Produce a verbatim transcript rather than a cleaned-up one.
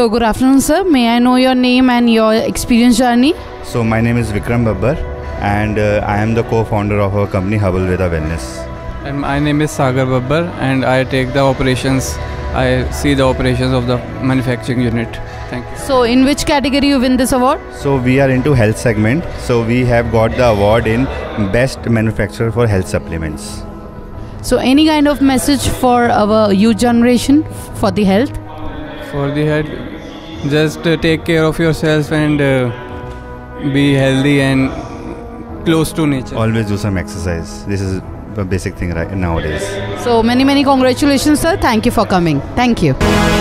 So good afternoon, sir. May I know your name and your experience journey? So my name is Vikram Babbar, and uh, I am the co-founder of our company Hubble Veda Wellness. And my name is Sagar Babbar, and I take the operations. I see the operations of the manufacturing unit. Thank you. So in which category you win this award? So we are into health segment. So we have got the award in best manufacturer for health supplements. So any kind of message for our youth generation for the health? For the head, just uh, take care of yourself and uh, be healthy and close to nature. Always do some exercise. This is the basic thing right nowadays. So many many congratulations, sir. Thank you for coming. Thank you.